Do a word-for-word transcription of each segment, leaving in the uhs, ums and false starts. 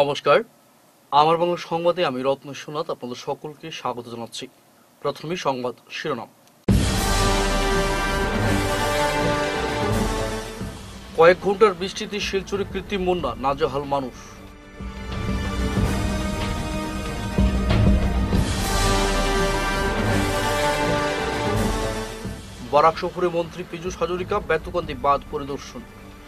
নমস্কার, আমার বাংলা সংবাদে আমি রত্ন সোনাথ আপনাদের সকলকে স্বাগত জানাচ্ছি। প্রথমেই সংবাদ শিরোনাম। কয়েক ঘন্টার বৃষ্টিতে শিলচরে কৃত্রিম বন্যা, নাজেহাল মানুষ। বরাক সফরে মন্ত্রী পীযূষ হাজরিকা বেতুকান্দি বাঁধ পরিদর্শন।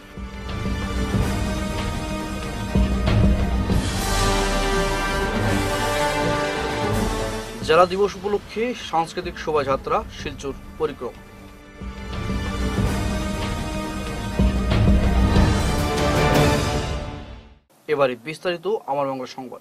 জেলা দিবস উপলক্ষে সাংস্কৃতিক শোভাযাত্রা, শিলচর পরিক্রমা। এবারে বিস্তারিত আমার বাংলা সংবাদ।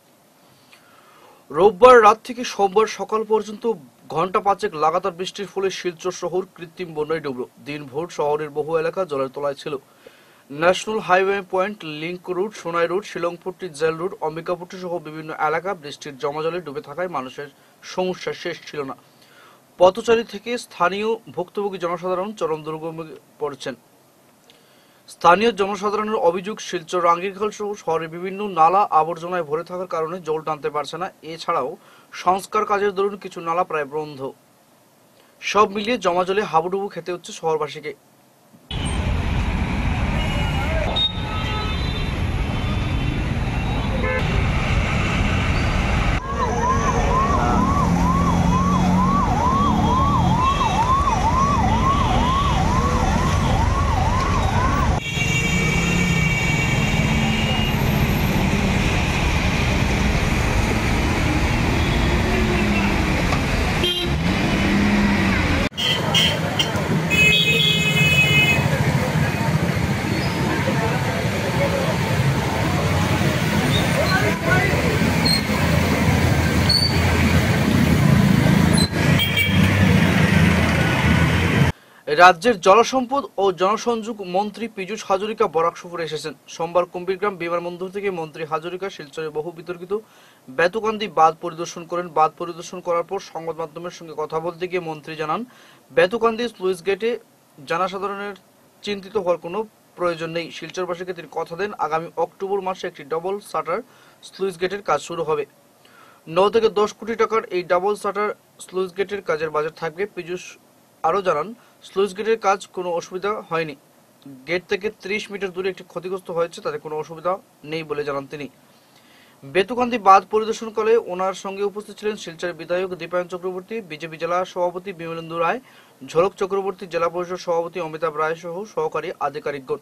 রোববার রাত থেকে সোমবার সকাল পর্যন্ত ঘন্টা পাঁচেক লাগাতার বৃষ্টির ফলে শিলচর শহর কৃত্রিম বন্যায় ডুবল। দিনভর শহরের বহু এলাকা জলের তলায় ছিল। National highway point, link road, Sonai road, Shillongpatti jail road, Ambikapatti সহ বিভিন্ন এলাকা বৃষ্টির জমাজলে ডুবে থাকায় মানুষের সমস্যা শেষ ছিল না। পথচারী থেকে স্থানীয় ভুক্তভোগী জনসাধারণ চরম দুর্গমে পড়ছেন। স্থানীয় জনসাধারণের অভিযোগ, শিলচর রাঙ্গিরখাল সহ শহরের বিভিন্ন নালা আবর্জনায় ভরে থাকার কারণে জল টানতে পারছে না। এছাড়াও সংস্কার কাজের দরুন কিছু নালা প্রায় বন্ধ। সব মিলিয়ে জমাজলে হাবুডুবু খেতে হচ্ছে শহরবাসীকে। রাজ্যের জলসম্পদ ও জনসংযোগ মন্ত্রী পীযূষ হাজরিকা বরাক সফরে এসেছেন। সোমবার কুম্ভীরগ্রাম বিমানবন্দর থেকে মন্ত্রী হাজরিকা শিলচরের বহু বিতর্কিত বেতুকান্দি বাঁধ পরিদর্শন করেন। বাঁধ পরিদর্শন করার পর সংবাদ মাধ্যমের সঙ্গে কথা বলতে গিয়ে মন্ত্রী জানান, বেতুকান্দি স্লুইস গেটে জনসাধারণের চিন্তিত হওয়ার কোনো প্রয়োজন নেই। শিলচরবাসীকে তিনি কথা দেন, আগামী অক্টোবর মাসে একটি ডবল শাটার স্লুইস গেটের কাজ শুরু হবে। ন থেকে দশ কোটি টাকার এই ডাবল শাটার স্লুইস গেটের কাজের বাজেট থাকবে। পীযূষ আরও জানান, স্লুইস গেটের কাজ কোনো অসুবিধা হয়নি। গেট থেকে ত্রিশ মিটার দূরে একটি ক্ষতিগ্রস্ত হয়েছে, তাতে কোনো অসুবিধা নেই বলে জানান তিনি। বেতুকান্দি বাঁধ পরিদর্শনকালে ওনার সঙ্গে উপস্থিত ছিলেন শিলচরের বিধায়ক দীপায়ন চক্রবর্তী, বিজেপি জেলা সভাপতি বিমলেন্দু রায়, ঝলক চক্রবর্তী, জেলা পরিষদ সভাপতি অমিতাভ রায় সহ সহকারী আধিকারিকগণ।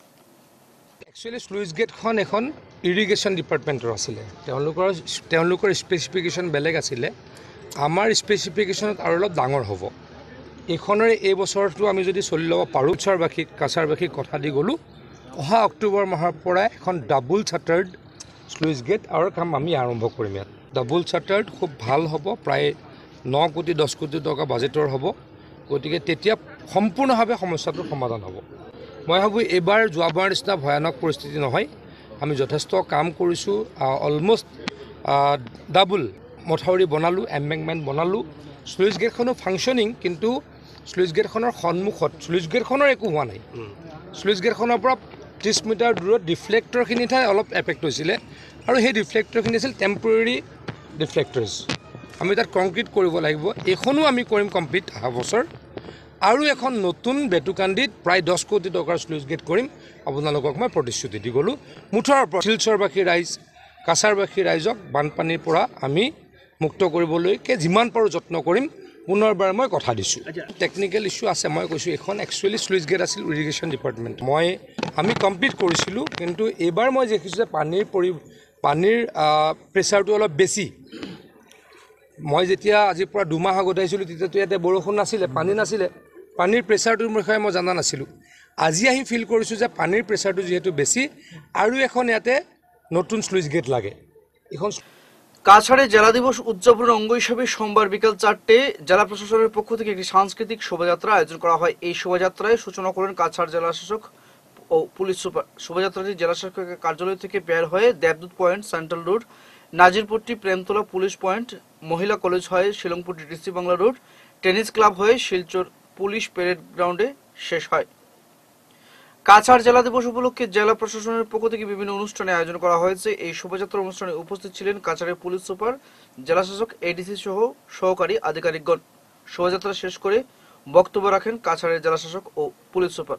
একচুৱেলি স্লুইচ গেটখন এখন ইৰিগেশ্যন ডিপাৰ্টমেণ্টৰ আছিলে। তেওঁলোকৰ তেওঁলোকৰ স্পেচিফিকেশ্যন বেলেগ আছিলে। আমাৰ স্পেচিফিকেশ্যনত আৰু অলপ ডাঙৰ হ'ব। এইখনৰে এই বছৰটো আমি যদি চলি ল'ব পাৰোঁ, কাছাৰবাসীক কাছাৰবাসীক কথা দি গ'লোঁ, অহা অক্টোবৰ মাহৰ পৰা এখন ডাবল চাটাৰ্ড স্লুইচ গেট আৰু কাম আমি আৰম্ভ কৰিম। ইয়াত ডাবল চাটাৰ্ড খুব ভাল হ'ব, প্ৰায় ন কোটি দহ কোটি টকা বাজেটৰ হ'ব। গতিকে তেতিয়া সম্পূৰ্ণভাৱে সমস্যাটোৰ সমাধান হ'ব। মই ভাবোঁ এইবাৰ যোৱাবাৰ নিচিনা ভয়ানক পৰিস্থিতি নহয়। আমি যথেষ্ট কাম কৰিছোঁ। অলমষ্ট ডাবল মথাউৰি বনালোঁ, এম্বেংকমেণ্ট বনালোঁ। স্লুইচ গেটখনো ফাংচনিং, কিন্তু স্লুইচ গেটখনৰ সন্মুখত স্লুইচ গেটখনৰ একো হোৱা নাই। স্লুইচ গেটখনৰ পৰা ত্ৰিছ মিটাৰ দূৰত ডিফ্লেক্টৰখিনিতহে অলপ এফেক্ট হৈছিলে, আৰু সেই ডিফ্লেক্টৰখিনি আছিল টেম্পৰেৰী ডিফ্লেক্টৰ্ছ। আমি তাত কংক্ৰিট কৰিব লাগিব। এইখনো আমি কৰিম কমপ্লিট অহা বছৰ। আৰু এখন নতুন বেতুকান্দিত প্ৰায় দহ কোটি টকাৰ স্লুইচ গেট কৰিম। আপোনালোকক মই প্ৰতিশ্ৰুতি দি গ'লোঁ। মুঠৰ ওপৰত শিলচৰবাসী ৰাইজ, কাছাৰবাসী ৰাইজক বানপানীৰ পৰা আমি মুক্ত কৰিবলৈকে যিমান পাৰোঁ যত্ন কৰিম। পুনৰবাৰ মই কথা দিছোঁ। টেকনিকেল ইছ্যু আছে, মই কৈছোঁ এইখন একচুৱেলি স্লুইচ গেট আছিল ইৰিগেশ্যন ডিপাৰ্টমেণ্ট। মই আমি কমপ্লিট কৰিছিলোঁ, কিন্তু এইবাৰ মই দেখিছোঁ যে পানীৰ পৰি পানীৰ প্ৰেছাৰটো অলপ বেছি। মই যেতিয়া আজিৰ পৰা দুমাহ আগত আহিছিলোঁ, তেতিয়াতো ইয়াতে বৰষুণ নাছিলে, পানী নাছিলে। পানীৰ প্ৰেছাৰটোৰ বিষয়ে মই জনা নাছিলোঁ। আজি আহি ফিল কৰিছোঁ যে পানীৰ প্ৰেছাৰটো যিহেতু বেছি, আৰু এখন ইয়াতে নতুন স্লুইচ গেট লাগে। এখন কাছাড়ে জেলা দিবস উদযাপনের অঙ্গ হিসেবে সোমবার বিকাল চারটে জেলা প্রশাসনের পক্ষ থেকে একটি সাংস্কৃতিক শোভাযাত্রা আয়োজন করা হয়। এই শোভাযাত্রায় সূচনা করেন কাছাড় জেলা শাসক ও পুলিশ সুপার। শোভাযাত্রাটি জেলা শাসকের কার্যালয় থেকে বের হয়ে Debdoot point, central road, Nazirpatti, Premtala police point, মহিলা কলেজ হয়ে Shillongpatti DC bungalow road, tennis club হয়ে শিলচর পুলিশ প্যারেড গ্রাউন্ডে শেষ হয়। কাছাড় জেলা দিবস উপলক্ষে জেলা প্রশাসনের পক্ষ থেকে বিভিন্ন অনুষ্ঠানে আয়োজন করা হয়েছে। এই শোভাযাত্রা অনুষ্ঠানে উপস্থিত ছিলেন কাছাড়ের পুলিশ সুপার, জেলা শাসক, এডিসি সহ সহকারী আধিকারিকগণ। শোভাযাত্রা শেষ করে বক্তব্য রাখেন কাছাড়ের জেলা শাসক ও পুলিশ সুপার।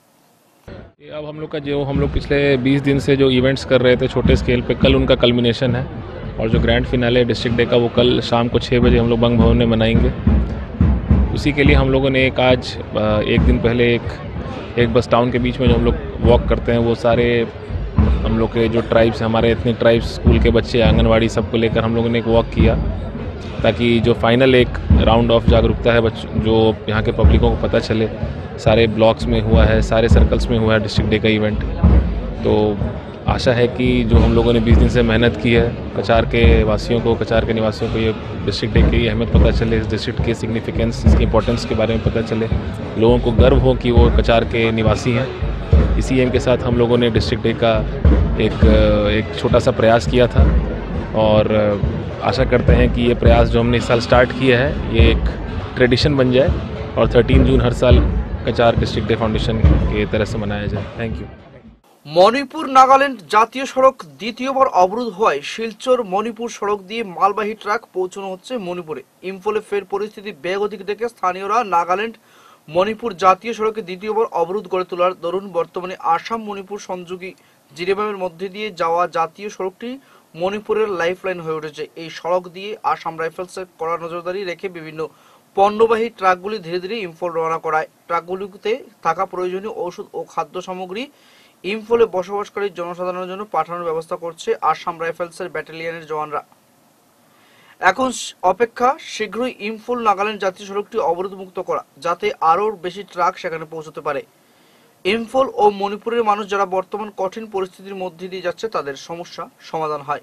अब हम लोग का जो हम लोग पिछले बीस दिन से जो इवेंट्स कर रहे थे छोटे स्केल पे, कल उनका कल्मिनेशन है और जो ग्रैंड फिनाले डिस्ट्रिक्ट डे का वो कल शाम को छः बजे हम लोग बंग भवन में मनाएंगे। उसी के लिए हम लोगों ने एक आज एक दिन पहले एक एक बस टाउन के बीच में जो हम लोग वॉक करते हैं वो सारे हम लोग के जो ट्राइब्स हैं, हमारे एथनिक ट्राइब्स, स्कूल के बच्चे, आंगनवाड़ी, सबको लेकर हम लोगों ने एक वॉक किया ताकि जो फाइनल एक राउंड ऑफ जागरूकता है बच्चों जो यहाँ के पब्लिकों को पता चले। सारे ब्लॉक्स में हुआ है, सारे सर्कल्स में हुआ है डिस्ट्रिक्ट डे का इवेंट। तो आशा है कि जो हम लोगों ने बीस दिन से मेहनत की है, कचार के वासियों को, कचार के निवासियों को ये डिस्ट्रिक्ट डे की अहमियत पता चले, इस डिस्ट्रिक्ट के सिग्निफिकेंस, इसकी इंपॉर्टेंस के बारे में पता चले, लोगों को गर्व हो कि वो कचार के निवासी हैं। इसी एम के साथ हम लोगों ने डिस्ट्रिक्ट डे का एक एक छोटा सा प्रयास किया था और आशा करते हैं कि ये प्रयास जो हमने इस साल स्टार्ट किया है ये एक ट्रेडिशन बन जाए और तेरह जून हर साल कचार डिस्ट्रिक्ट डे फाउंडेशन के तरह से मनाया जाए। Thank you. মণিপুর নাগাল্যান্ড জাতীয় সড়ক দ্বিতীয়বার অবরোধ হওয়ায় শিলচর মণিপুর সড়ক দিয়ে মালবাহী ট্রাক পৌঁছানো হচ্ছে মণিপুরে। ইম্ফলে ফের পরিস্থিতি বেগতিক দেখে স্থানীয়রা নাগাল্যান্ড মণিপুর জাতীয় সড়কে দ্বিতীয়বার অবরোধ গড়ে তোলার দরুন বর্তমানে আসাম মণিপুর সংযোগী জিরিবামের মধ্যে দিয়ে যাওয়া জাতীয় সড়কটি মণিপুরের লাইফলাইন হয়ে উঠেছে। এই সড়ক দিয়ে আসাম রাইফেলসের কড়া নজরদারি রেখে বিভিন্ন পণ্যবাহী ট্রাকগুলি ধীরে ধীরে ইম্ফল রওনা করায়। ট্রাকগুলিতে থাকা প্রয়োজনীয় ঔষধ ও খাদ্য সামগ্রী ইম্ফলে বসবাসকারী জনসাধারণের জন্য পাঠানোর ব্যবস্থা করছে আসাম রাইফেলসের ব্যাটালিয়নের জওয়ানরা। এখন অপেক্ষা শীঘ্রই ইম্ফল নাগাল্যান্ড জাতীয় সড়কটি অবরোধমুক্ত করা, যাতে আরও বেশি ট্রাক সেখানে পৌঁছতে পারে। ইম্ফল ও মণিপুরের মানুষ যারা বর্তমান কঠিন পরিস্থিতির মধ্যে দিয়ে যাচ্ছে তাদের সমস্যা সমাধান হয়।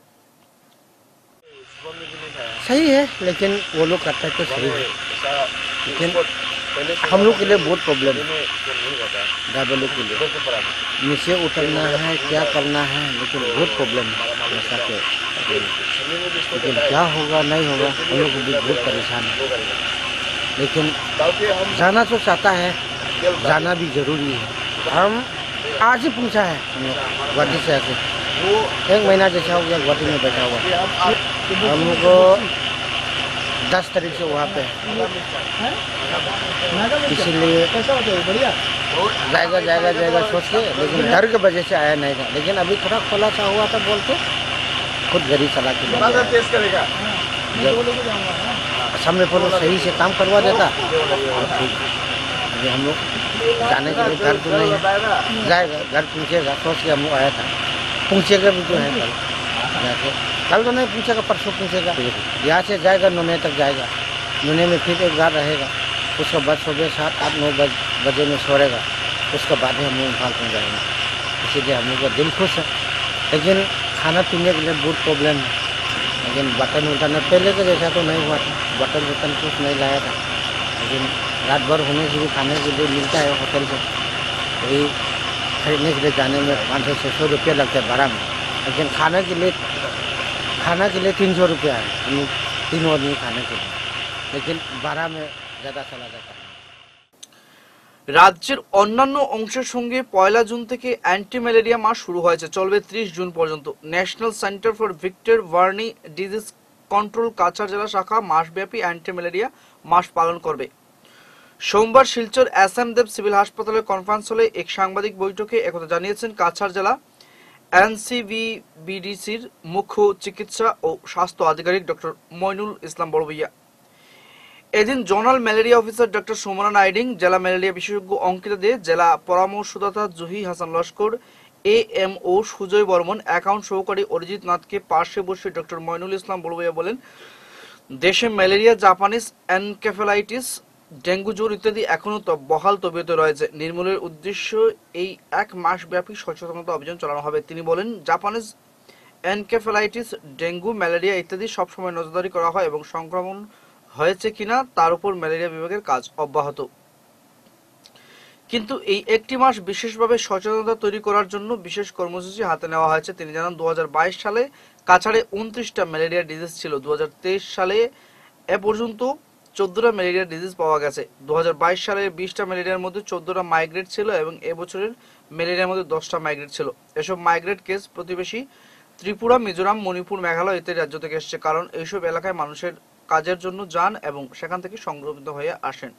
सही है, लेकिन वो लोग करता है तो सही है, लेकिन हम लोग के लिए बहुत प्रॉब्लम है। ड्राइवर लोग के लिए नीचे उतरना है, क्या करना है, लेकिन बहुत प्रॉब्लम है ऐसा के। लेकिन क्या होगा नहीं होगा हम लोग भी बहुत परेशान है। लेकिन जाना तो चाहता है, जाना भी जरूरी है। हम आज ही पूछा है हम लोग गुवाहाटी से आके, एक महीना जैसा हो गया गुवाहाटी में बैठा हुआ। हम लोग को दस तारीख से वहाँ पे इसीलिए जाएगा जाएगा जाएगा सोच के, लेकिन डर के वजह से आया नहीं था। लेकिन अभी थोड़ा खोला सा हुआ था बोल के खुद गाड़ी चला के सामने पर सही से काम करवा देता। अभी हम लोग जाने के लिए घर तो नहीं है, जाएगा घर पूछेगा सोच के हम लोग आया था। पूछेगा भी जो है कल जाके, कल तो नहीं पूछेगा परसों पूछेगा। यहाँ से जाएगा नोने तक जाएगा, नोने में फिर एक बार रहेगा, उसके बाद सुबह सात आठ नौ बजे में सोएगा, उसके बाद ही हम लोग इम्फाल में जाएंगे। इसीलिए हम लोग का दिल खुश है, लेकिन खाना पीने के लिए बहुत प्रॉब्लम है। लेकिन बर्तन उर्तन पहले तो जैसा तो नहीं हुआ था, बर्तन वर्तन कुछ नहीं लाया था, लेकिन रात भर होने से भी खाने के लिए मिलता है होटल से, वही खरीदने के लिए जाने में पाँच सौ छः सौ रुपये लगता है भाड़ा में। लेकिन खाने के लिए खाना के लिए तीन सौ रुपया है हम लोग तीन आदमी खाने के लिए, लेकिन भाड़ा में ज़्यादा चला जाता है। রাজ্যের অন্যান্য অংশের সঙ্গে পয়লা জুন থেকে অ্যান্টি ম্যালেরিয়া মাস শুরু হয়েছে, চলবে ত্রিশ জুন পর্যন্ত। National centre for vector borne disease control Cachar জেলা শাখা মাসব্যাপী অ্যান্টি ম্যালেরিয়া মাস পালন করবে। সোমবার Silchar S M Dev civil হাসপাতালের কনফারেন্স হলে এক সাংবাদিক বৈঠকে একথা জানিয়েছেন কাছাড় জেলা এনসিভিবিডিসির মুখ্য চিকিৎসা ও স্বাস্থ্য আধিকারিক ডক্টর মইনুল ইসলাম বড়ভূইয়া। এদিন zonal malaria officer doctor Sumana Naiding, জেলা ম্যালেরিয়া বিশেষজ্ঞ অঙ্কিতা দে, জেলা পরামর্শদাতা Juhi Hasan Laskar, A M O Sujay Barman, account সহকারী অরিজিৎ নাথকে পাশে বসে ডক্টর মইনুল ইসলাম বড়ভূইয়া বলেন, দেশে ম্যালেরিয়া, জাপানিজ এনকেফেলাইটিস, ডেঙ্গু জ্বর ইত্যাদি এখনো তো বহাল তবিয়তে রয়েছে। নির্মূলের উদ্দেশ্য এই এক মাস ব্যাপী সচেতনতা অভিযান চালানো হবে। তিনি বলেন, জাপানিজ এনকেফেলাইটিস, ডেঙ্গু, ম্যালেরিয়া ইত্যাদি সবসময় নজরদারি করা হয় এবং সংক্রমণ হয়েছে কিনা তার উপর ম্যালেরিয়া বিভাগের কাজ অব্যাহত। কিন্তু এই একটি মাস বিশেষভাবে সচেতনতা তৈরি করার জন্য বিশেষ কর্মসূচি হাতে নেওয়া হয়েছে। তিনি জানান, দু হাজার বাইশ সালে কাছাড়ে উনত্রিশটা ম্যালেরিয়া ডিজিজ ছিল। দু হাজার তেইশ সালে এ পর্যন্ত চোদ্দটা ম্যালেরিয়া ডিজিজ পাওয়া গেছে। দু হাজার বাইশ সালের বিশটা ম্যালেরিয়ার মধ্যে চোদ্দটা মাইগ্রেট ছিল এবং এবছরের ম্যালেরিয়ার মধ্যে দশটা মাইগ্রেট ছিল। এসব মাইগ্রেট কেস প্রতিবেশী ত্রিপুরা, মিজোরাম, মণিপুর, মেঘালয় ইত্যাদি রাজ্য থেকে এসেছে, কারণ এইসব এলাকায় মানুষের কাজের জন্য যান এবং সেখান থেকে সংক্রমিত হয়ে আসেন।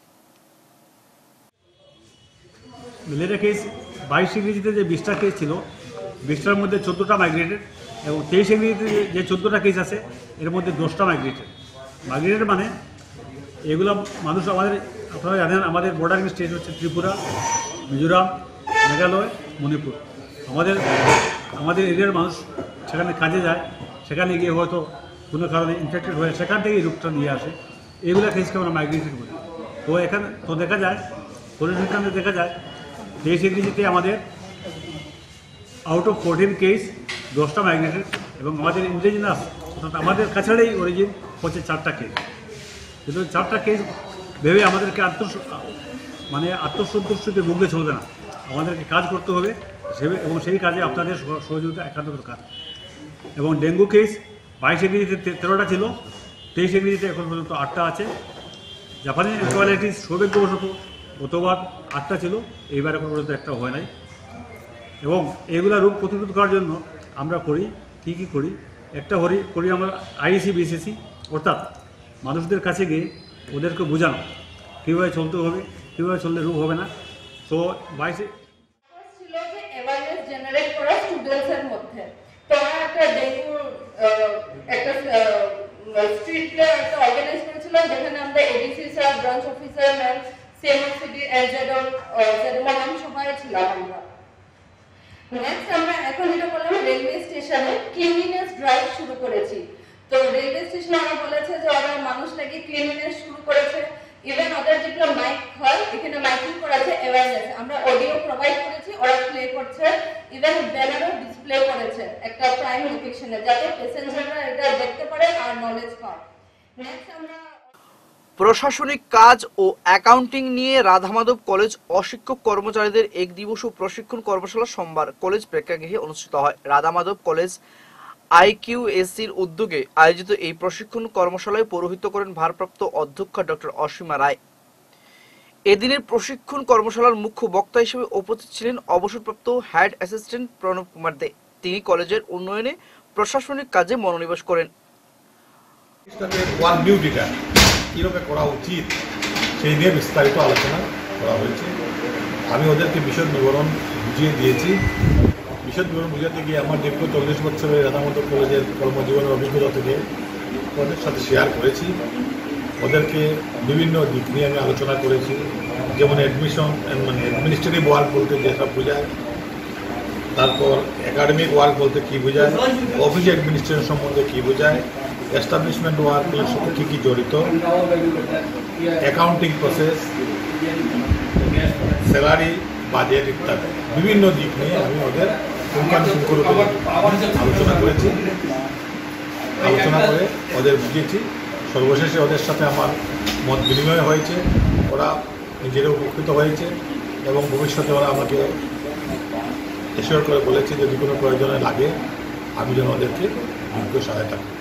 ম্যালেরিয়া কেস বাইশ ইংরেজিতে যে বিশটা কেস ছিল, বিশটার মধ্যে চোদ্দোটা মাইগ্রেটেড এবং তেইশ ইংরেজিতে যে চোদ্দোটা কেস আছে এর মধ্যে দশটা মাইগ্রেটেড। মাইগ্রেটেড মানে এগুলো মানুষ আমাদের, আপনারা জানেন আমাদের বর্ডারিং স্টেট হচ্ছে ত্রিপুরা, মিজোরাম, মেঘালয়, মণিপুর। আমাদের আমাদের এরিয়ার মানুষ সেখানে কাজে যায়, সেখানে গিয়ে হয়তো কোনো কারণে ইনফেক্টেড হয়ে সেখান থেকে এই রোগটা নিয়ে আসে। এইগুলো কেসকে আমরা মাইগ্রেটেড বলি। তো এখানে তো দেখা যায় পরিসংখ্যানে দেখা যায় তেইশ ইংরেজিতে আমাদের আউট অফ ফোরটিন কেস দশটা মাইগ্রেটেড এবং আমাদের ইন্ডিজিনাস অর্থাৎ আমাদের কাছাড়েই অরিজিন হচ্ছে চারটা কেস। কিন্তু চারটা কেস ভেবে আমাদেরকে আত্ম মানে আত্মসন্তুষ্টিতে ভুগলে চলবে না, আমাদেরকে কাজ করতে হবে এবং সেই কাজে আপনাদের সহযোগিতা একান্ত দরকার। এবং ডেঙ্গু কেস বাইশ ইংরেজিতে তেরোটা ছিল, তেইশ ইংরেজিতে এখন পর্যন্ত আটটা আছে। জাপানি এনকেফালাইটিস সৌভাগ্যবশত গতবার আটটা ছিল, এইবার এখন পর্যন্ত একটা হয় নাই। এবং এগুলা রোগ প্রতিরোধ করার জন্য আমরা করি কী কী করি, একটা করি করি আমরা আইসি বিসিসি, অর্থাৎ মানুষদের কাছে গিয়ে ওদেরকে বোঝানো কীভাবে চলতে হবে, কীভাবে চললে রোগ হবে না। তো বাইশে ছিল যে অ্যাওয়ারনেস জেনারেট করা স্টুডেন্টসের মধ্যে। তো আমরা একটা ডেঙ্গু একটা স্ট্রিট প্লে একটা অর্গানাইজ করেছিলাম, যেখানে আমরা ADC sir, branch officer ma'am, সিএমএসিডি, এলজেডন, জেডমান আমি সবাই ছিলাম আমরা। নেক্সট আমরা এখন যেটা করলাম, রেলওয়ে স্টেশনে ক্লিনলিনেস ড্রাইভ শুরু করেছি। তো রেলওয়ে স্টেশনে ওরা বলেছে যে ওরা মানুষ নাকি ক্লিনলিনেস শুরু করেছে। ইভেন ওদের যেগুলো মাইক হয় এখানে মাইকিং করেছে অ্যাওয়ারনেস, আমরা অডিও প্রোভাইড করেছি, ওরা প্লে করছে, ইভেন ব্যানারও ডিসপ্লে করেছে একটা প্রাইম লোকেশনে, যাতে প্যাসেঞ্জাররা এটা দেখতে পারে আর নলেজ পায়। নেক্সট আমরা প্রশাসনিক কাজ ও অ্যাকাউন্টিং নিয়ে রাধামাধব কলেজ অশিক্ষক কর্মচারীদের এক দিবসীয় প্রশিক্ষণ কর্মশালা সোমবার কলেজ প্রেক্ষাগৃহে অনুষ্ঠিত হয়। রাধামাধব কলেজ আইকিউএসির উদ্যোগে আয়োজিত এই প্রশিক্ষণ কর্মশালায় পৌরোহিত্য করেন ভারপ্রাপ্ত অধ্যক্ষ ডক্টর অসীমা রায়। এদিনের প্রশিক্ষণ কর্মশালার মুখ্য বক্তা হিসেবে উপস্থিত ছিলেন অবসরপ্রাপ্ত হেড অ্যাসিস্ট্যান্ট প্রণব কুমার দে। তিনি কলেজের উন্নয়নে প্রশাসনিক কাজে মনোনিবেশ করেন। কীভাবে করা উচিত সেই নিয়ে বিস্তারিত আলোচনা করা হয়েছে। আমি ওদেরকে বিশদ বিবরণ বুঝিয়ে দিয়েছি। বিশদ বিবরণ বুঝাতে গিয়ে আমার দীর্ঘ চল্লিশ বছরের রাধামাধব কলেজের কর্মজীবনের অভিজ্ঞতা থেকে ওদের সাথে শেয়ার করেছি। ওদেরকে বিভিন্ন দিক নিয়ে আমি আলোচনা করেছি, যেমন অ্যাডমিশন মানে অ্যাডমিনিস্ট্রেটিভ ওয়ার্ক বলতে যেটা বোঝায়, তারপর একাডেমিক ওয়ার্ক বলতে কী বোঝায়, অফিস অ্যাডমিনিস্ট্রেশন সম্বন্ধে কী বোঝায়, এস্টাবলিশমেন্ট ওয়ার্কের সাথে কী কী জড়িত, অ্যাকাউন্টিং প্রসেস, স্যালারি, বাজেট ইত্যাদি বিভিন্ন দিক নিয়ে আমি ওদের পুঙ্খানুপুঙ্খরূপে আলোচনা করেছি। আলোচনা করে ওদের বুঝিয়েছি। সর্বশেষে ওদের সাথে আমার মত বিনিময় হয়েছে, ওরা নিজেরা উপকৃত হয়েছে এবং ভবিষ্যতে ওরা আমাকে এসিওর করে বলেছে যদি কোনো প্রয়োজনে লাগে আমি যেন ওদেরকে যোগ্য সহায়তা করি।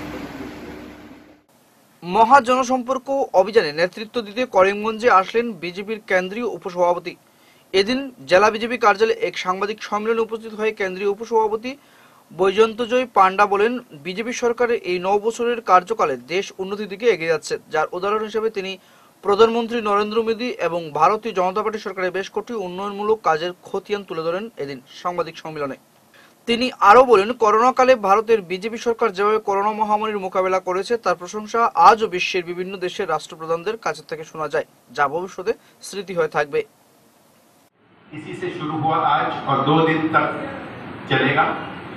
মহা জনসম্পর্ক অভিযানে নেতৃত্ব দিতে করিমগঞ্জে আসলেন বিজেপির কেন্দ্রীয় উপসভাপতি। এদিন জেলা বিজেপি কার্যালয়ে এক সাংবাদিক সম্মেলনে উপস্থিত হয়ে কেন্দ্রীয় উপসভাপতি বৈজয়ন্তজয় পান্ডা বলেন, বিজেপি সরকারের এই নয় বছরের কার্যকালে দেশ উন্নতির দিকে এগিয়ে যাচ্ছে, যার উদাহরণ হিসেবে তিনি প্রধানমন্ত্রী নরেন্দ্র মোদী এবং ভারতীয় জনতা পার্টি সরকারের বেশ কটি উন্নয়নমূলক কাজের খতিয়ান তুলে ধরেন এদিন সাংবাদিক সম্মেলনে। তিনি আরও বলেন, করোনাকালে ভারতের বিজেপি সরকার যেভাবে করোনা মহামারীর মোকাবেলা করেছে তার প্রশংসা আজও বিশ্বের বিভিন্ন দেশের রাষ্ট্রপ্রধানদের কাছ থেকে শোনা যায়, যা ভবিষ্যতে স্মৃতি হয়ে থাকবে। इसी से शुरू हुआ आज और दो दिन तक चलेगा।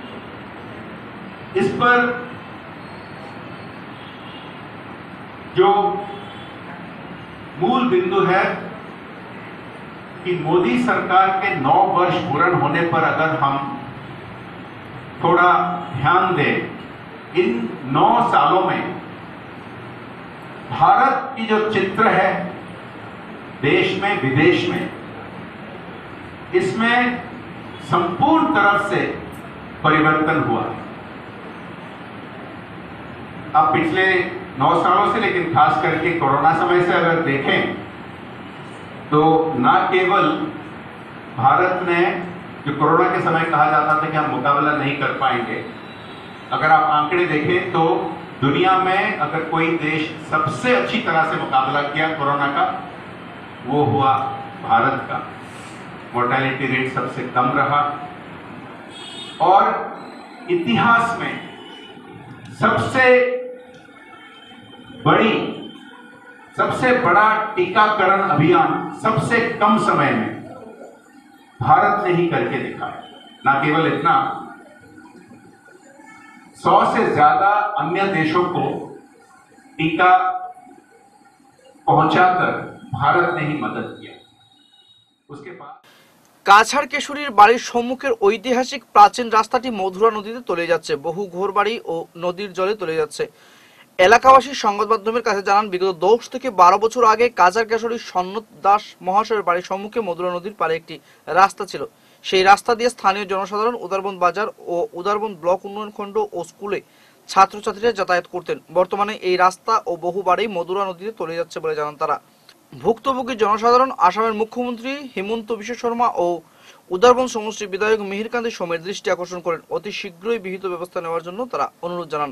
इस पर जो मूल बिंदु है कि मोदी सरकार के नौ वर्ष पूर्ण होने पर अगर हम थोड़ा ध्यान दें, इन नौ सालों में भारत की जो चित्र है देश में विदेश में, इसमें संपूर्ण तरफ से परिवर्तन हुआ। अब पिछले नौ सालों से, लेकिन खास करके कोरोना समय से अगर देखें तो न केवल भारत ने, जो कोरोना के समय कहा जाता था कि हम मुकाबला नहीं कर पाएंगे, अगर आप आंकड़े देखें तो दुनिया में अगर कोई देश सबसे अच्छी तरह से मुकाबला किया कोरोना का, वो हुआ भारत का। मोर्टेलिटी रेट सबसे कम रहा और इतिहास में सबसे बड़ी सबसे बड़ा टीकाकरण अभियान सबसे कम समय में भारत ने ही करके दिखाया। ना केवल इतना, सौ से ज्यादा अन्य देशों को टीका पहुंचाकर भारत ने ही मदद किया। उसके बाद কাছাড় কেশরীর বাড়ির সম্মুখের ঐতিহাসিক প্রাচীন রাস্তাটি মধুরা নদীতে তলিয়ে যাচ্ছে। বহু ঘরবাড়ি ও নদীর জলে তলিয়ে যাচ্ছে। এলাকাবাসী সংবাদ মাধ্যমের কাছে জানান, বিগত দশ থেকে বারো বছর আগে কাছাড় কেশরীর সন্নত দাস মহাশয়ের বাড়ির সম্মুখে মধুরা নদীর পাড়ে একটি রাস্তা ছিল। সেই রাস্তা দিয়ে স্থানীয় জনসাধারণ উদারবন বাজার ও উদারবন ব্লক উন্নয়ন খণ্ড ও স্কুলে ছাত্রছাত্রীরা যাতায়াত করতেন। বর্তমানে এই রাস্তা ও বহু বাড়ি মধুরা নদীতে তলিয়ে যাচ্ছে বলে জানান তারা। ভুক্তভোগী জনসাধারণ আসামের মুখ্যমন্ত্রী হিমন্ত বিশ্ব শর্মা ও উদারবন সমষ্টির বিধায়ক মিহিরকান্তি সোমের দৃষ্টি আকর্ষণ করেন। অতি শীঘ্রই বিহিত ব্যবস্থা নেওয়ার জন্য তারা অনুরোধ জানান।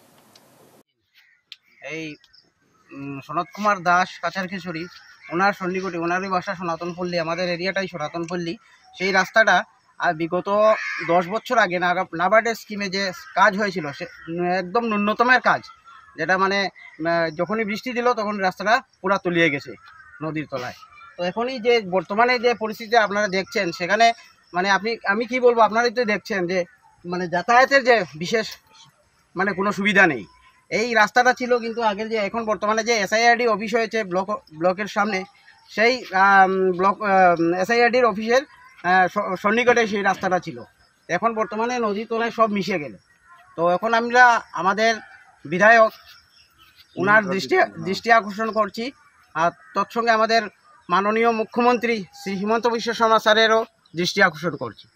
এই সনত কুমার দাস কাছাড় কেশরী, ওনার সন্নিকটে, ওনারই বাসা সনাতনপল্লী, আমাদের এরিয়াটাই সনাতনপল্লী। সেই রাস্তাটা আর বিগত দশ বছর আগে নাবার্ডের স্কিমে যে কাজ হয়েছিল, সে একদম ন্যূনতমের কাজ, যেটা মানে যখনই বৃষ্টি দিল তখন রাস্তাটা পুরা তলিয়ে গেছে নদীর তলায়। তো এখনই যে বর্তমানে যে পরিস্থিতি আপনারা দেখছেন, সেখানে মানে আপনি আমি কি বলবো, আপনারাই তো দেখছেন যে মানে যাতায়াতের যে বিশেষ মানে কোনো সুবিধা নেই। এই রাস্তাটা ছিল কিন্তু আগের যে, এখন বর্তমানে যে এসআইআরডি অফিস হয়েছে ব্লক ব্লকের সামনে, সেই ব্লক এসআইআরডির অফিসের সন্নিকটে সেই রাস্তাটা ছিল। এখন বর্তমানে নদীর তলায় সব মিশে গেল। তো এখন আমরা আমাদের বিধায়ক ওনার দৃষ্টি দৃষ্টি আকর্ষণ করছি, আর তৎসঙ্গে আমাদের মাননীয় মুখ্যমন্ত্রী শ্রী হিমন্ত বিশ্ব শর্মা স্যারেরও দৃষ্টি আকর্ষণ করছি।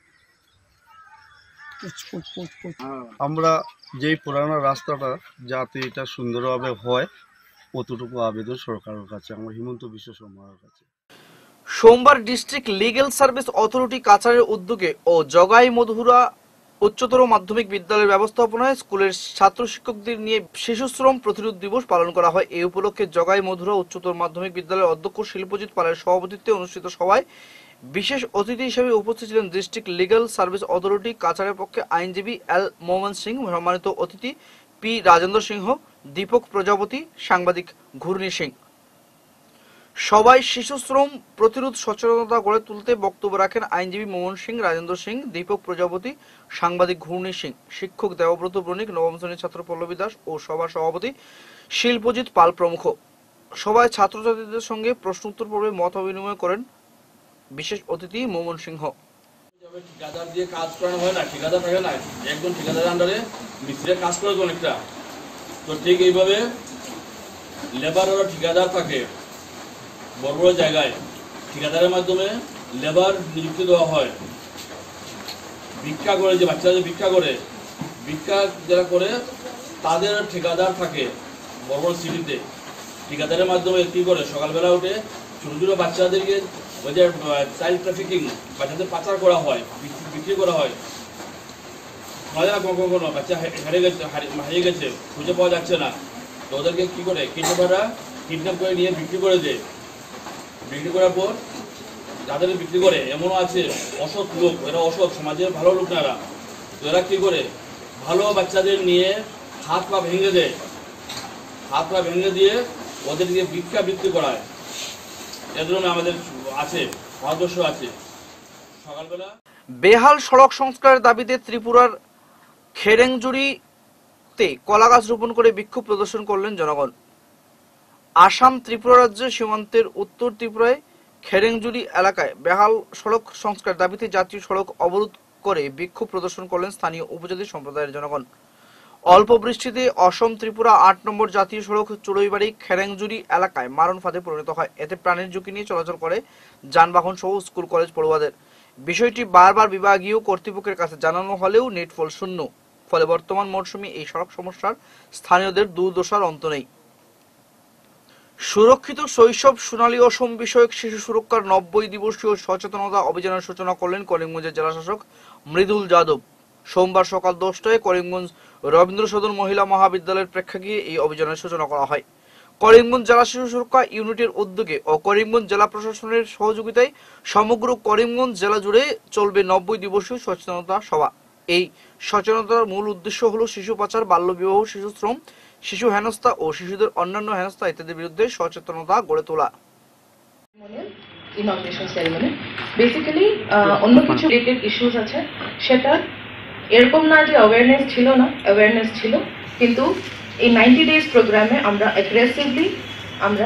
আমরা যেই পুরানো রাস্তাটা যাতে এটা সুন্দরভাবে হয়, কতটুকু আবেদন সরকারের কাছে, আমরা হিমন্ত বিশ্ব শর্মার কাছে। সোমবার ডিস্ট্রিক্ট লিগ্যাল সার্ভিস অথরিটি কাছাড়ের উদ্যোগে ও জগাই মধুরা উচ্চতর মাধ্যমিক বিদ্যালয়ের ব্যবস্থাপনায় স্কুলের ছাত্র শিক্ষকদের নিয়ে শিশুশ্রম প্রতিরোধ দিবস পালন করা হয়। এই উপলক্ষে জগাই মধুরা উচ্চতর মাধ্যমিক বিদ্যালয়ের অধ্যক্ষ শিল্পজিৎ পালের সভাপতিত্বে অনুষ্ঠিত সভায় বিশেষ অতিথি হিসেবে উপস্থিত ছিলেন ডিস্ট্রিক্ট লিগ্যাল সার্ভিস অথরিটি কাছাড়ের পক্ষে আইনজীবী এল মোহন সিং, সম্মানিত অতিথি পি রাজেন্দ্র সিংহ, দীপক প্রজাপতি, সাংবাদিক ঘূর্ণি সিং। সবাই শিশুশ্রম প্রতিরোধ সচেতনতা গড়ে তুলতে বক্তব্য রাখেন আইনজীবী মোহন সিং, রাজেন্দ্র সিং, দীপক প্রজাপতি, সাংবাদিক ঘূর্ণি সিং, শিক্ষক দেবব্রত বণিক, নবম শ্রেণীর ছাত্র পল্লবী দাস ও সভার সভাপতি শিল্পজিৎ পাল প্রমুখ। সবাই ছাত্রছাত্রীদের সঙ্গে প্রশ্নোত্তর পর্বে মত বিনিময় করেন বিশেষ অতিথি মোহন সিংহ। ঠিকাদার দিয়ে কাজ করানো হয় না, ঠিকাদার থাকে না, একজন ঠিকাদারের আন্ডারে মিস্ত্রিরা কাজ করে তো অনেকটা, তো ঠিক এইভাবে লেবার ওরা ঠিকাদার থাকে বড় বড় জায়গায়, ঠিকাদারের মাধ্যমে লেবার নিযুক্তি দেওয়া হয়। ভিক্ষা করে, যে বাচ্চারা যে ভিক্ষা করে, ভিক্ষা যারা করে তাদের ঠিকাদার থাকে বড় বড় সিটিতে। ঠিকাদারের মাধ্যমে কী করে, সকালবেলা উঠে ছোটো ছোটো বাচ্চাদেরকে ওই যে চাইল্ড ট্রাফিকিং, বাচ্চাদের পাচার করা হয়, বিক্রি করা হয়, হয় না কখনো কোনো বাচ্চা হারিয়ে গেছে হারিয়ে গেছে খুঁজে পাওয়া যাচ্ছে না, তো ওদেরকে কী করে কিডন্যাপাররা কিডন্যাপ করে নিয়ে বিক্রি করে দেয়। বিক্রি করার পর যাদের বিক্রি করে এমনও আছে অসৎ লোক, এরা অসৎ, সমাজের ভালো লোক না এরা, তো এরা কী করে ভালো বাচ্চাদের নিয়ে হাত পা ভেঙে দেয়, হাত পা ভেঙে দিয়ে ওদেরকে ভিক্ষা বিক্রি করায়। এর জন্য আমাদের আছে আদর্শ আছে। সকালবেলা বেহাল সড়ক সংস্কারের দাবিতে ত্রিপুরার খেরেংজুড়িতে কলাগাছ রোপণ করে বিক্ষোভ প্রদর্শন করলেন জনগণ। আসাম ত্রিপুরা রাজ্যের সীমান্তের উত্তর ত্রিপুরায় খেরেংজুড়ি এলাকায় বেহাল সড়ক সংস্কার দাবিতে জাতীয় সড়ক অবরোধ করে বিক্ষোভ প্রদর্শন করলেন স্থানীয় উপজাতি সম্প্রদায়ের জনগণ। অল্প বৃষ্টিতে অসম ত্রিপুরা আট নম্বর জাতীয় সড়ক চুড়ইবাড়ি খেরেংজুড়ি এলাকায় মারণ ফাঁদে পরিণত হয়। এতে প্রাণের ঝুঁকি নিয়ে চলাচল করে যানবাহন সহ স্কুল কলেজ পড়ুয়াদের। বিষয়টি বারবার বিভাগীয় কর্তৃপক্ষের কাছে জানানো হলেও নেটফল শূন্য। ফলে বর্তমান মরশুমে এই সড়ক সমস্যার স্থানীয়দের দুর্দশার অন্ত নেই। সুরক্ষিত শৈশব সোনালী অসম বিষয়ক শিশু সুরক্ষার নব্বই দিবসীয় সচেতনতা অভিযানের সূচনা করলেন করিমগঞ্জের জেলাশাসক মৃদুল যাদব। সোমবার সকাল দশটায় করিমগঞ্জ রবীন্দ্র সদন মহিলা মহাবিদ্যালয়ের প্রেক্ষাগৃহে এই অভিযানের সূচনা করা হয়। করিমগঞ্জ জেলা শিশু সুরক্ষা ইউনিটের উদ্যোগে ও করিমগঞ্জ জেলা প্রশাসনের সহযোগিতায় সমগ্র করিমগঞ্জ জেলা জুড়ে চলবে নব্বই দিবসীয় সচেতনতা সভা। এই সচেতনতার মূল উদ্দেশ্য হল শিশু পাচার, বাল্যবিবাহ, শিশু শ্রম, শিশু হেনস্থা ও শিশুদের অন্যান্য হেনস্থা ইত্যাদির বিরুদ্ধে সচেতনতা গড়ে তোলা। ইনগ্রেশন সেরেমনি বেসিক্যালি অন্য কিছু রিলেটেড ইস্যুস আছে, সেটা এরকম না যে অ্যাওয়ারনেস ছিল না, অ্যাওয়ারনেস ছিল, কিন্তু এই নাইনটি ডেজ প্রোগ্রামে আমরা অ্যাগ্রেসিভলি আমরা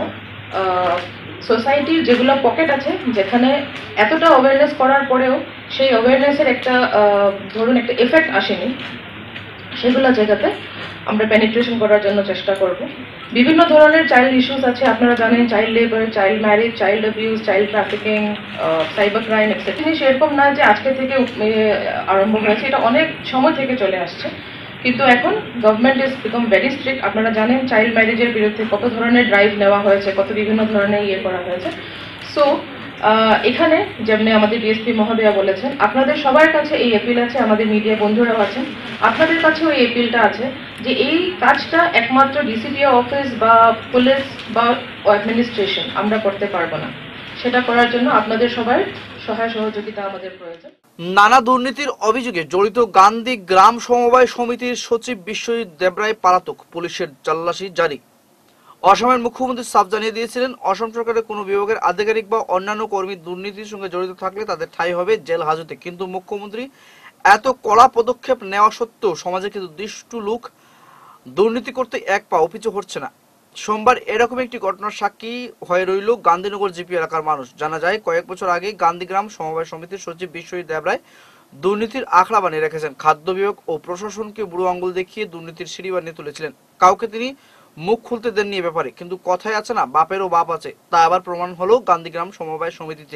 সোসাইটির যেগুলো পকেট আছে যেখানে এতটা অ্যাওয়ারনেস করার পরেও সেই অ্যাওয়ারনেসের একটা ধরুন একটা এফেক্ট আসেনি, সেগুলো জায়গাতে আমরা পেনিট্রেশন করার জন্য চেষ্টা করব। বিভিন্ন ধরনের চাইল্ড ইস্যুস আছে, আপনারা জানেন child labour, child marriage, child abuse, child trafficking, cyber crime etcetera. জিনিস এরকম না যে আজকে থেকে আরম্ভ হয়েছে, এটা অনেক সময় থেকে চলে আসছে, কিন্তু এখন government is become very strict. আপনারা জানেন চাইল্ড ম্যারেজের বিরুদ্ধে কত ধরনের ড্রাইভ নেওয়া হয়েছে, কত বিভিন্ন ধরনের ইয়ে করা হয়েছে। সো এখানে যেমনি আমাদের ডিএসপি মহোদয়া বলেছেন, আপনাদের সবার কাছে এই অ্যাপিল আছে, আমাদের মিডিয়া বন্ধুরাও আছেন, আপনাদের কাছেও এই অ্যাপিলটা আছে যে এই কাজটা একমাত্র ডিসিপিও অফিস বা পুলিশ বা অ্যাডমিনিস্ট্রেশন আমরা করতে পারবো না, সেটা করার জন্য আপনাদের সবার সহায় সহযোগিতা আমাদের প্রয়োজন। নানা দুর্নীতির অভিযোগে জড়িত গান্ধী গ্রাম সমবায় সমিতির সচিব বিশ্বজিৎ দেবরায় পলাতক, পুলিশের তল্লাশি জারি। অসমের মুখ্যমন্ত্রী সাফ জানিয়ে দিয়েছিলেন, অসম সরকারের কোনো বিভাগের আধিকারিক বা অন্যান্য কর্মী দুর্নীতির সঙ্গে জড়িত থাকলে তাদের ঠাঁই হবে জেল হাজতে। কিন্তু মুখ্যমন্ত্রী এত কড়া পদক্ষেপ নেওয়া সত্ত্বেও সমাজে কিন্তু দুষ্টু লোক দুর্নীতি করতে এক পা পিছু হচ্ছে না। সোমবার এরকম একটি ঘটনার সাক্ষী হয়ে রইল গান্ধীনগর জিপি এলাকার মানুষ। জানা যায়, কয়েক বছর আগে গান্ধীগ্রাম সমবায় সমিতির সচিব বিশ্বজিৎ দেবরায় দুর্নীতির আখড়া বানিয়ে রেখেছেন। খাদ্য বিভাগ ও প্রশাসনকে বুড়ো আঙ্গুল দেখিয়ে দুর্নীতির সিঁড়ি বানিয়ে তুলেছিলেন। কাউকে তিনি মুখ খুলতে দেননি এ ব্যাপারে, কিন্তু কথায় আছে না, বাপেরও বাপ আছে, তা আবার প্রমাণ হলো গান্ধীগ্রাম সমবায় সমিতিতে।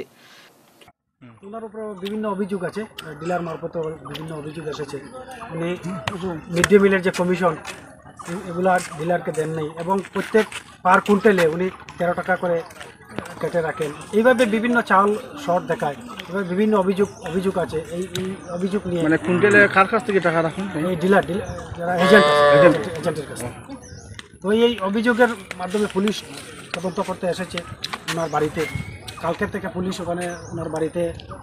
ওনার উপর বিভিন্ন অভিযোগ আছে, ডিলার মারফত বিভিন্ন অভিযোগ এসেছে। উনি মিড ডে মিলের যে কমিশন এগুলা ডিলারকে দেন নাই, এবং প্রত্যেক পার কুইন্টালে উনি তেরো টাকা করে কেটে রাখেন। এইভাবে বিভিন্ন চাউল শর্ট দেখায়, এবার বিভিন্ন অভিযোগ অভিযোগ আছে। এই এই অভিযোগ নিয়ে মানে কুইন্টালে কার কাছ থেকে টাকা রাখুন? এই ডিলার যারা এজেন্ট এজেন্টের কাছে। তো এই অভিযোগের মাধ্যমে পুলিশ তদন্ত করতে এসেছে ওনার বাড়িতে। কালকে থেকে পুলিশ ওখানে ওনার বাড়িতে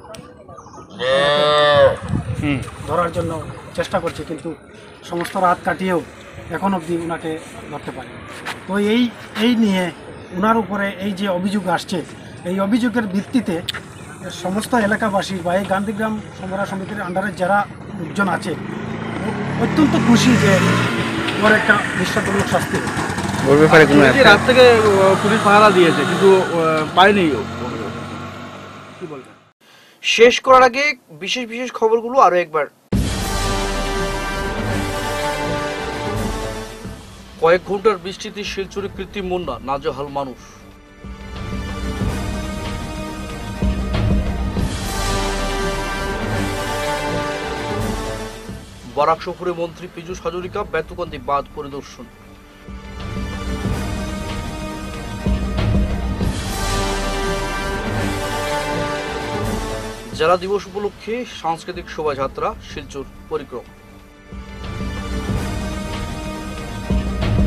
ধরার জন্য চেষ্টা করছে, কিন্তু সমস্ত রাত কাটিয়েও এখন অবধি ওনাকে ধরতে পারে। তো এই এই নিয়ে ওনার উপরে এই যে অভিযোগ আসছে, এই অভিযোগের ভিত্তিতে সমস্ত এলাকাবাসী বা এই গান্ধীগ্রাম সমবায় সমিতির আন্ডারে যারা লোকজন আছে অত্যন্ত খুশি যে ওর একটা দৃষ্টান্তমূলক শাস্তি। রাত থেকে পুলিশ পাহারা দিয়েছে কিন্তু পায়নি। কি বলবেন? শেষ করার আগে বিশেষ বিশেষ খবরগুলো আরো একবার। কয়েক ঘন্টার বৃষ্টিতে শিলচরে কৃত্রিম বন্যা, নাজেহাল মানুষ। বরাক সফরে মন্ত্রী পীযূষ হাজরিকা বেতুকান্দি বাঁধ পরিদর্শন। জেলা দিবস উপলক্ষে সাংস্কৃতিক শোভাযাত্রা, শিলচর পরিক্রমা।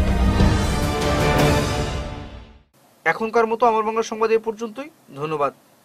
এখনকার মতো আমার বাংলা সংবাদ এ পর্যন্তই। ধন্যবাদ।